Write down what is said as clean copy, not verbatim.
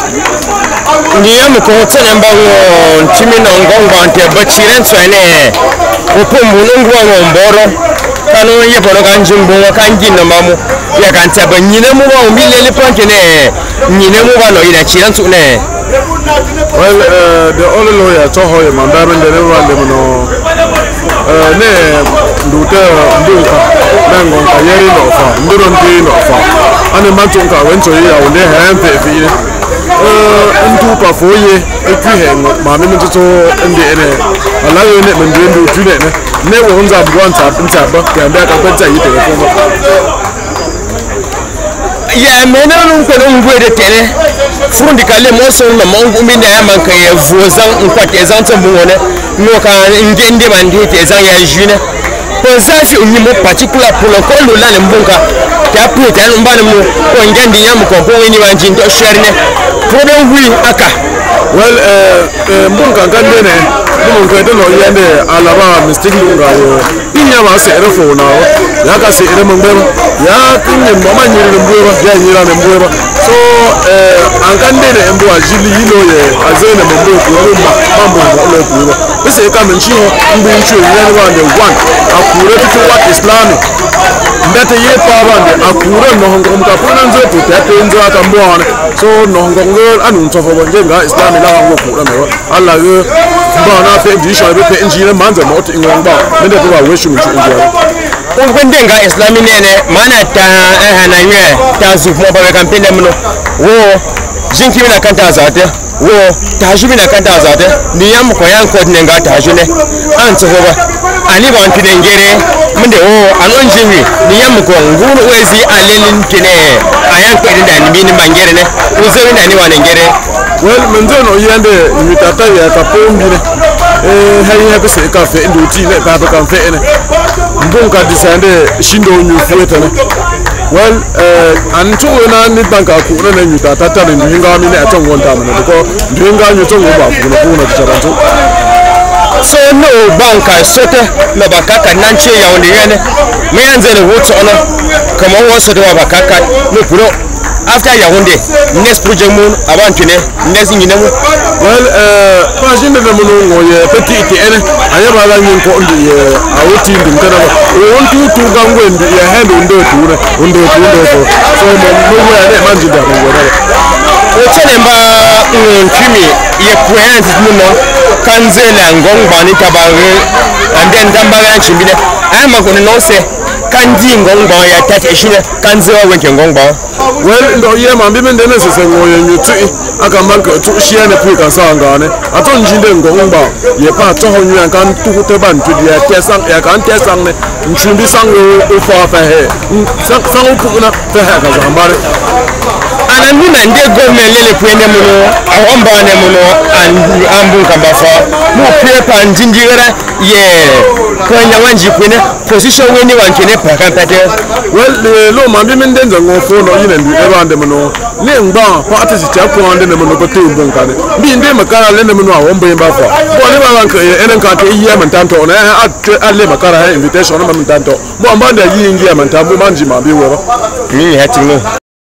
Niam ko tsanan ba won chimina ngongba te bachiren tsane opumbu ngwa ngomboro kanu ye boro kan jumbo kan ginna mamu ya kan tsaba nyina mu ba umile le pankene nyina mu ba no ina chiran tsune. Well, the only lawyer told him and I'm in the room ne ndute nduka nango kayeri no fa nduro ndi no fa ane mantunka wento ya unde hempe fi ndupa foye ekwihe mami mtuto ndi ene alayo ne mndu tune ne wonza bwanta ntaba kamba ka kwenta yite ko ya mena nko ngwe de tele fundi kale moso na mongu minda ya manka ya vozan nkwate zanta mbone no ka ngende bandi te zan ya june pozafi unimo particular pour le col la mbunga ta puta mbana mu ko ngende nyam ko ko ni wanji ndo sherne problem wi aka well mbunga ngandene mbunga de no yende alaba mistake lunga yo inya ba se ere fo na ya ka se ere mbema ya kinye mama nyiri mbema ya nyira ne mbema so angandene mbo ajili yilo ye azene mbo ko rumba mambo le ko ese ka menchi ho mbo nchu yani wande one akure tutu wa islamic ndate ye pabande akure no hongo mka pona nzo to tate nzo atambwana so no hongo anu ntofo bonje nga islamic la wango kura mewa alla ge mbana fe ndisha be pe njire manza mot ingomba mende to wa weshu mchu njira ko nga islamic nene mana ta hananye ta zumo ba kampende mno wo jinki mina kanta zate wo tajubi na kanta zate ni yam ko yan ko nenga tajune an tsoba ani ba antine ngere minde wo anon jimi ni yam ko nguru wezi alelin kine ayan ko inda ni mini mangere ne uzewi na ni wa ngere well menzono yende mitata ya kapombire hayi ko se ka fe nduti ne ba ka fe ne mbunka disande shindo nyu fueta ne well antu na ni banka ku na nyuta tata ni ndinga mi ne atongo ndamana ko ndinga nyu tongo ba ku na ku na tsarantu so no banka sote na bakaka nanche ya woni yene me anze le woto ona kama wo so de bakaka no puro after Yaoundé next project moon avant tune next nyine mu well pagine de mo ngoye petit ene anya ba la nyin ko ndi awoti ndi kana won tu gangwe ndi ya hendo ndo ture so mo ya ne manji da mo wala o tele mba nkimi ye point muno kanzela ngongba ni tabare and then dambara chimbile ay makoni no se kanji ngongba ya tata shine kanzewa wenke ngongba well ndo ye mambi mende ne sese ngoye nyutu aka manka tu shiane pu kan sanga ne aton jinde ngongba ye pa to ho nyan kan tu te ban tu dia tesang ya kan tesang ne nchumbi sang o fa fa he sang pu na fa ha ka zambare anani na nde government lele pwende muno awamba ne muno ambu kambafa mu pepa njinjira ye kwanya wanji kwene position weni wankene pakapate well lo mambi mende nzango fo no yine ndu ebande muno ne ngba party si chapo ande ne muno ko tembo nkane bi nde makara le ne muno awomba yemba fa bo ne ba banka enen ka te yiye mantanto na alle makara ha invitation na mantanto mo ambanda yingi ya mantambo manji mambi wewa ni hati no